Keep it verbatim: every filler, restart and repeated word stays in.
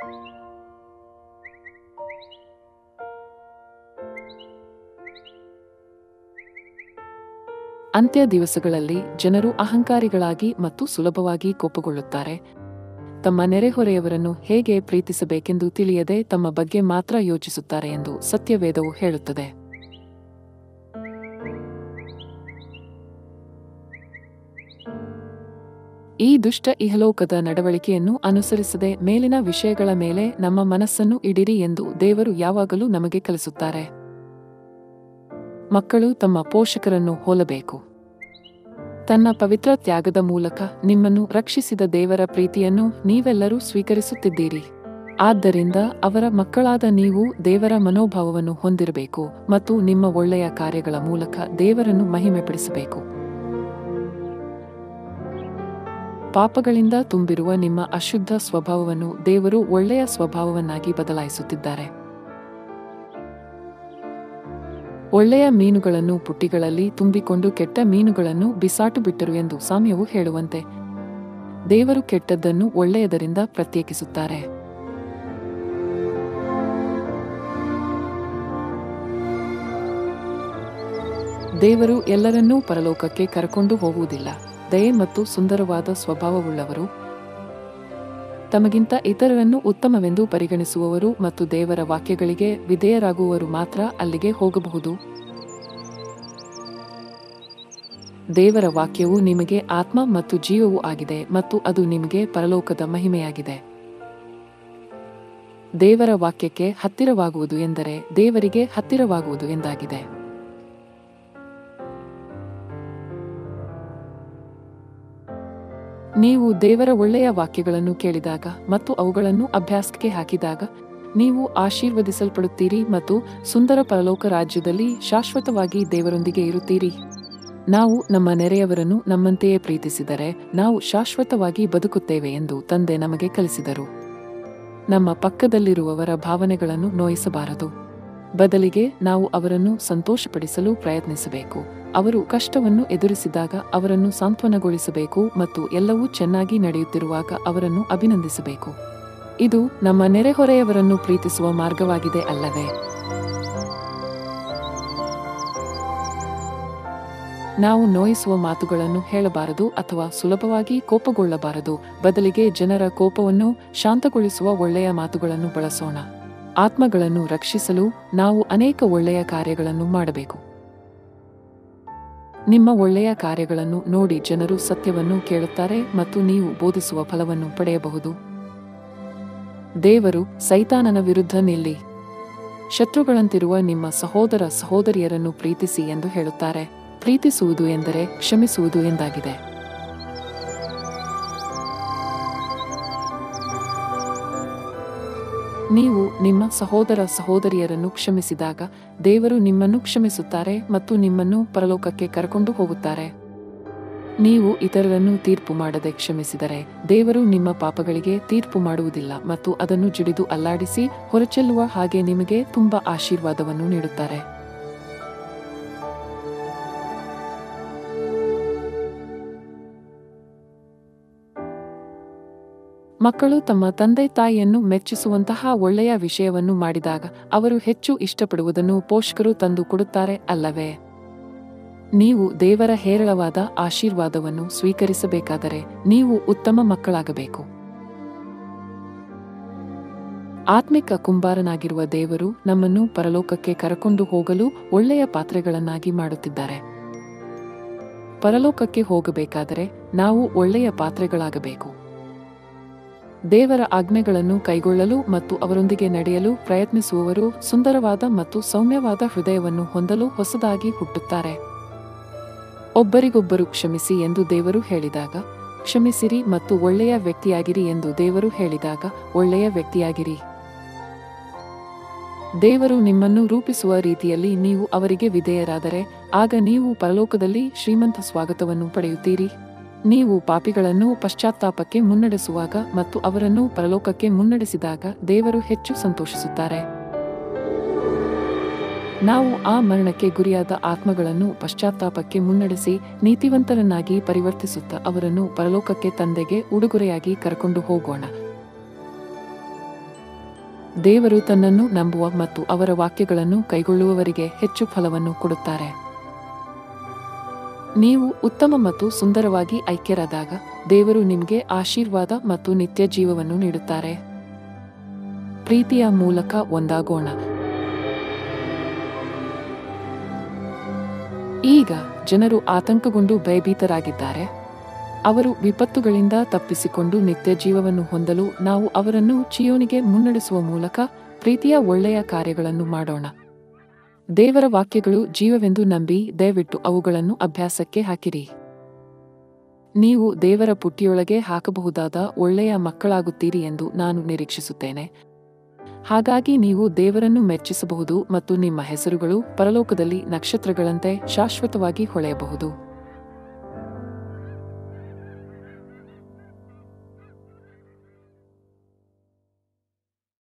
ಅಂತ್ಯ ದಿವಸಗಳಲ್ಲಿ ಜನರು ಅಹಂಕಾರಿಗಳಾಗಿ ಮತ್ತು ಸುಲಭವಾಗಿ ಕೋಪಗೊಳ್ಳುತ್ತಾರೆ. ತಮ್ಮ ನೆರೆಹೊರೆಯವರನ್ನು ಹೇಗೆ ಪ್ರೀತಿಸಬೇಕೆಂದು ತಿಳಿಯದೆ ತಮ್ಮ ಬಗ್ಗೆ ಮಾತ್ರ ಯೋಚಿಸುತ್ತಾರೆ ಎಂದು ಸತ್ಯವೇದವು ಹೇಳುತ್ತದೆ. ಈ ದುಷ್ಟ ಇಹಲೋಕದ ನಡವಳಿಕೆಯನ್ನು ಅನುಸರಿಸದೆ ಮೇಲಿನ ವಿಷಯಗಳ ಮೇಲೆ ನಮ್ಮ ಮನಸ್ಸನ್ನು ಇಡಿರಿ ಎಂದು ದೇವರು ಯಾವಾಗಲೂ ನಮಗೆ ಕಲಿಸುತ್ತಾರೆ. ಮಕ್ಕಳು ತಮ್ಮ ಪೋಷಕರನ್ನು ಹೋಲಬೇಕು. ತನ್ನ ಪವಿತ್ರ ತ್ಯಾಗದ ಮೂಲಕ ನಿಮ್ಮನ್ನು ರಕ್ಷಿಸಿದ ದೇವರ ಪ್ರೀತಿಯನ್ನು ನೀವೆಲ್ಲರೂ ಸ್ವೀಕರಿಸುತ್ತಿದ್ದೀರಿ. ಆದ್ದರಿಂದ ಅವರ ಮಕ್ಕಳಾದ ನೀವು ದೇವರ ಮನೋಭಾವವನ್ನು ಹೊಂದಿರಬೇಕು ಮತ್ತು ನಿಮ್ಮ ಒಳ್ಳೆಯ ಕಾರ್ಯಗಳ ಮೂಲಕ ದೇವರನ್ನು ಮಹಿಮೆಪಡಿಸಬೇಕು. ಪಾಪಗಳಿಂದ ತುಂಬಿರುವ ನಿಮ್ಮ ಅಶುದ್ಧ ಸ್ವಭಾವವನ್ನು ದೇವರು ಒಳ್ಳೆಯ ಸ್ವಭಾವವನ್ನಾಗಿ ಬದಲಾಯಿಸುತ್ತಿದ್ದಾರೆ. ಒಳ್ಳೆಯ ಮೀನುಗಳನ್ನು ಪುಟ್ಟಿಗಳಲ್ಲಿ ತುಂಬಿಕೊಂಡು ಕೆಟ್ಟ ಮೀನುಗಳನ್ನು ಬಿಸಾಟು ಬಿಟ್ಟರು ಎಂದು ಸಾಮ್ಯವು ಹೇಳುವಂತೆ ದೇವರು ಕೆಟ್ಟದ್ದನ್ನು ಒಳ್ಳೆಯದರಿಂದ ಪ್ರತ್ಯೇಕಿಸುತ್ತಾರೆ. ದೇವರು ಎಲ್ಲರನ್ನೂ ಪರಲೋಕಕ್ಕೆ ಕರೆಕೊಂಡು ಹೋಗುವುದಿಲ್ಲ. ದಯೆ ಮತ್ತು ಸುಂದರವಾದ ಸ್ವಭಾವವುಳ್ಳವರು, ತಮಗಿಂತ ಇತರರನ್ನು ಉತ್ತಮವೆಂದು ಪರಿಗಣಿಸುವವರು ಮತ್ತು ದೇವರ ವಾಕ್ಯಗಳಿಗೆ ವಿಧೇಯರಾಗುವವರು ಮಾತ್ರ ಅಲ್ಲಿಗೆ ಹೋಗಬಹುದು. ದೇವರ ವಾಕ್ಯವು ನಿಮಗೆ ಆತ್ಮ ಮತ್ತು ಜೀವವೂ ಆಗಿದೆ ಮತ್ತು ಅದು ನಿಮಗೆ ಪರಲೋಕದ ಮಹಿಮೆಯಾಗಿದೆ. ದೇವರ ವಾಕ್ಯಕ್ಕೆ ಹತ್ತಿರವಾಗುವುದು ಎಂದರೆ ದೇವರಿಗೆ ಹತ್ತಿರವಾಗುವುದು ಎಂದಾಗಿದೆ. ನೀವು ದೇವರ ಒಳ್ಳೆಯ ವಾಕ್ಯಗಳನ್ನು ಕೇಳಿದಾಗ ಮತ್ತು ಅವುಗಳನ್ನು ಅಭ್ಯಾಸಕ್ಕೆ ಹಾಕಿದಾಗ ನೀವು ಆಶೀರ್ವದಿಸಲ್ಪಡುತ್ತೀರಿ ಮತ್ತು ಸುಂದರ ಪರಲೋಕ ರಾಜ್ಯದಲ್ಲಿ ಶಾಶ್ವತವಾಗಿ ದೇವರೊಂದಿಗೆ ಇರುತ್ತೀರಿ. ನಾವು ನಮ್ಮ ನೆರೆಯವರನ್ನು ನಮ್ಮಂತೆಯೇ ಪ್ರೀತಿಸಿದರೆ ನಾವು ಶಾಶ್ವತವಾಗಿ ಬದುಕುತ್ತೇವೆ ಎಂದು ತಂದೆ ನಮಗೆ ಕಲಿಸಿದರು. ನಮ್ಮ ಪಕ್ಕದಲ್ಲಿರುವವರ ಭಾವನೆಗಳನ್ನು ನೋಯಿಸಬಾರದು. ಬದಲಿಗೆ ನಾವು ಅವರನ್ನು ಸಂತೋಷಪಡಿಸಲು ಪ್ರಯತ್ನಿಸಬೇಕು. ಅವರು ಕಷ್ಟವನ್ನು ಎದುರಿಸಿದಾಗ ಅವರನ್ನು ಸಾಂತ್ವನಗೊಳಿಸಬೇಕು ಮತ್ತು ಎಲ್ಲವೂ ಚೆನ್ನಾಗಿ ನಡೆಯುತ್ತಿರುವಾಗ ಅವರನ್ನು ಅಭಿನಂದಿಸಬೇಕು. ಇದು ನಮ್ಮ ನೆರೆಹೊರೆಯವರನ್ನು ಪ್ರೀತಿಸುವ ಮಾರ್ಗವಾಗಿದೆ ಅಲ್ಲವೇ? ನಾವು ನೋಯಿಸುವ ಮಾತುಗಳನ್ನು ಹೇಳಬಾರದು ಅಥವಾ ಸುಲಭವಾಗಿ ಕೋಪಗೊಳ್ಳಬಾರದು. ಬದಲಿಗೆ ಜನರ ಕೋಪವನ್ನು ಶಾಂತಗೊಳಿಸುವ ಒಳ್ಳೆಯ ಮಾತುಗಳನ್ನು ಬಳಸೋಣ. ಆತ್ಮಗಳನ್ನು ರಕ್ಷಿಸಲು ನಾವು ಅನೇಕ ಒಳ್ಳೆಯ ಕಾರ್ಯಗಳನ್ನು ಮಾಡಬೇಕು. ನಿಮ್ಮ ಒಳ್ಳೆಯ ಕಾರ್ಯಗಳನ್ನು ನೋಡಿ ಜನರು ಸತ್ಯವನ್ನು ಕೇಳುತ್ತಾರೆ ಮತ್ತು ನೀವು ಬೋಧಿಸುವ ಫಲವನ್ನು ಪಡೆಯಬಹುದು. ದೇವರು ಸೈತಾನನ ವಿರುದ್ಧ ನಿಲ್ಲಿ, ಶತ್ರುಗಳಂತಿರುವ ನಿಮ್ಮ ಸಹೋದರ ಸಹೋದರಿಯರನ್ನು ಪ್ರೀತಿಸಿ ಎಂದು ಹೇಳುತ್ತಾರೆ. ಪ್ರೀತಿಸುವುದು ಎಂದರೆ ಕ್ಷಮಿಸುವುದು ಎಂದಾಗಿದೆ. ನೀವು ನಿಮ್ಮ ಸಹೋದರ ಸಹೋದರಿಯರನ್ನು ಕ್ಷಮಿಸಿದಾಗ ದೇವರು ನಿಮ್ಮನ್ನು ಕ್ಷಮಿಸುತ್ತಾರೆ ಮತ್ತು ನಿಮ್ಮನ್ನು ಪರಲೋಕಕ್ಕೆ ಕರೆಕೊಂಡು ಹೋಗುತ್ತಾರೆ. ನೀವು ಇತರರನ್ನು ತೀರ್ಪು ಮಾಡದೆ ಕ್ಷಮಿಸಿದರೆ ದೇವರು ನಿಮ್ಮ ಪಾಪಗಳಿಗೆ ತೀರ್ಪು ಮಾಡುವುದಿಲ್ಲ ಮತ್ತು ಅದನ್ನು ಜಿಡಿದು ಅಲ್ಲಾಡಿಸಿ ಹೊರಚೆಲ್ಲುವ ಹಾಗೆ ನಿಮಗೆ ತುಂಬಾ ಆಶೀರ್ವಾದವನ್ನು ನೀಡುತ್ತಾರೆ. ಮಕ್ಕಳು ತಮ್ಮ ತಂದೆ ತಾಯಿಯನ್ನು ಮೆಚ್ಚಿಸುವಂತಹ ಒಳ್ಳೆಯ ವಿಷಯವನ್ನು ಮಾಡಿದಾಗ ಅವರು ಹೆಚ್ಚು ಇಷ್ಟಪಡುವುದನ್ನು ಪೋಷಕರು ತಂದು ಕೊಡುತ್ತಾರೆ ಅಲ್ಲವೇ? ನೀವು ದೇವರ ಹೇರಳವಾದ ಆಶೀರ್ವಾದವನ್ನು ಸ್ವೀಕರಿಸಬೇಕಾದರೆ ನೀವು ಉತ್ತಮ ಮಕ್ಕಳಾಗಬೇಕು. ಆತ್ಮಿಕ ಕುಂಬಾರನಾಗಿರುವ ದೇವರು ನಮ್ಮನ್ನು ಪರಲೋಕಕ್ಕೆ ಕರೆಕೊಂಡು ಹೋಗಲು ಒಳ್ಳೆಯ ಪಾತ್ರೆಗಳನ್ನಾಗಿ ಮಾಡುತ್ತಿದ್ದಾರೆ. ಪರಲೋಕಕ್ಕೆ ಹೋಗಬೇಕಾದರೆ ನಾವು ಒಳ್ಳೆಯ ಪಾತ್ರೆಗಳಾಗಬೇಕು. ದೇವರ ಆಜ್ಞೆಗಳನ್ನು ಕೈಗೊಳ್ಳಲು ಮತ್ತು ಅವರೊಂದಿಗೆ ನಡೆಯಲು ಪ್ರಯತ್ನಿಸುವವರು ಸುಂದರವಾದ ಮತ್ತು ಸೌಮ್ಯವಾದ ಹೃದಯವನ್ನು ಹೊಂದಲು ಹೊಸದಾಗಿ ಹುಟ್ಟುತ್ತಾರೆ. ಒಬ್ಬರಿಗೊಬ್ಬರು ಕ್ಷಮಿಸಿ ಎಂದು ದೇವರು ಹೇಳಿದಾಗ ಕ್ಷಮಿಸಿರಿ ಮತ್ತು ಒಳ್ಳೆಯ ವ್ಯಕ್ತಿಯಾಗಿರಿ ಎಂದು ದೇವರು ಹೇಳಿದಾಗ ಒಳ್ಳೆಯ ವ್ಯಕ್ತಿಯಾಗಿರಿ. ದೇವರು ನಿಮ್ಮನ್ನು ರೂಪಿಸುವ ರೀತಿಯಲ್ಲಿ ನೀವು ಅವರಿಗೆ ವಿಧೇಯರಾದರೆ ಆಗ ನೀವು ಪರಲೋಕದಲ್ಲಿ ಶ್ರೀಮಂತ ಸ್ವಾಗತವನ್ನು ಪಡೆಯುತ್ತೀರಿ. ನೀವು ಪಾಪಿಗಳನ್ನು ಪಶ್ಚಾತ್ತಾಪಕ್ಕೆ ಮುನ್ನಡೆಸುವಾಗ ಮತ್ತು ಅವರನ್ನು ಪರಲೋಕಕ್ಕೆ ಮುನ್ನಡೆಸಿದಾಗ ದೇವರು ಹೆಚ್ಚು ಸಂತೋಷಿಸುತ್ತಾರೆ. ನಾವು ಆ ಮರಣಕ್ಕೆ ಗುರಿಯಾದ ಆತ್ಮಗಳನ್ನು ಪಶ್ಚಾತ್ತಾಪಕ್ಕೆ ಮುನ್ನಡೆಸಿ ನೀತಿವಂತರನ್ನಾಗಿ ಪರಿವರ್ತಿಸುತ್ತಾ ಅವರನ್ನು ಪರಲೋಕಕ್ಕೆ ತಂದೆಗೆ ಉಡುಗೊರೆಯಾಗಿ ಕರೆಕೊಂಡು ಹೋಗೋಣ. ದೇವರು ತನ್ನನ್ನು ನಂಬುವ ಮತ್ತು ಅವರ ವಾಕ್ಯಗಳನ್ನು ಕೈಗೊಳ್ಳುವವರಿಗೆ ಹೆಚ್ಚು ಫಲವನ್ನು ಕೊಡುತ್ತಾರೆ. ನೀವು ಉತ್ತಮ ಮತ್ತು ಸುಂದರವಾಗಿ ಐಕ್ಯರಾದಾಗ ದೇವರು ನಿಮಗೆ ಆಶೀರ್ವಾದ ಮತ್ತು ನಿತ್ಯ ಜೀವವನ್ನು ನೀಡುತ್ತಾರೆ. ಪ್ರೀತಿಯ ಮೂಲಕ ಒಂದಾಗೋಣ. ಈಗ ಜನರು ಆತಂಕಗೊಂಡು ಭಯಭೀತರಾಗಿದ್ದಾರೆ. ಅವರು ವಿಪತ್ತುಗಳಿಂದ ತಪ್ಪಿಸಿಕೊಂಡು ನಿತ್ಯ ಜೀವವನ್ನು ಹೊಂದಲು ನಾವು ಅವರನ್ನು ಚೀಯೋನಿಗೆ ಮುನ್ನಡೆಸುವ ಮೂಲಕ ಪ್ರೀತಿಯ ಒಳ್ಳೆಯ ಕಾರ್ಯಗಳನ್ನು ಮಾಡೋಣ. ದೇವರ ವಾಕ್ಯಗಳು ಜೀವವೆಂದು ನಂಬಿ ದಯವಿಟ್ಟು ಅವುಗಳನ್ನು ಅಭ್ಯಾಸಕ್ಕೆ ಹಾಕಿರಿ. ನೀವು ದೇವರ ಪುಟ್ಟಿಯೊಳಗೆ ಹಾಕಬಹುದಾದ ಒಳ್ಳೆಯ ಮಕ್ಕಳಾಗುತ್ತೀರಿ ಎಂದು ನಾನು ನಿರೀಕ್ಷಿಸುತ್ತೇನೆ. ಹಾಗಾಗಿ ನೀವು ದೇವರನ್ನು ಮೆಚ್ಚಿಸಬಹುದು ಮತ್ತು ನಿಮ್ಮ ಹೆಸರುಗಳು ಪರಲೋಕದಲ್ಲಿ ನಕ್ಷತ್ರಗಳಂತೆ ಶಾಶ್ವತವಾಗಿ ಹೊಳೆಯಬಹುದು.